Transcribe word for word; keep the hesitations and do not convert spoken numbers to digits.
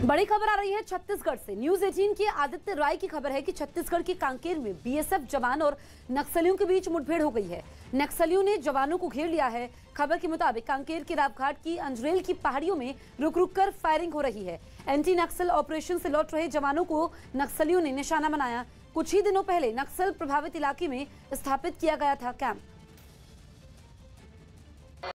बड़ी खबर आ रही है छत्तीसगढ़ से। न्यूज अठारह की आदित्य राय की खबर है कि छत्तीसगढ़ के कांकेर में बीएसएफ जवान और नक्सलियों के बीच मुठभेड़ हो गई है। नक्सलियों ने जवानों को घेर लिया है। खबर के मुताबिक कांकेर के रावघाट की अंजरेल की पहाड़ियों में रुक रुक कर फायरिंग हो रही है। एंटी नक्सल ऑपरेशन से लौट रहे जवानों को नक्सलियों ने निशाना बनाया। कुछ ही दिनों पहले नक्सल प्रभावित इलाके में स्थापित किया गया था कैंप।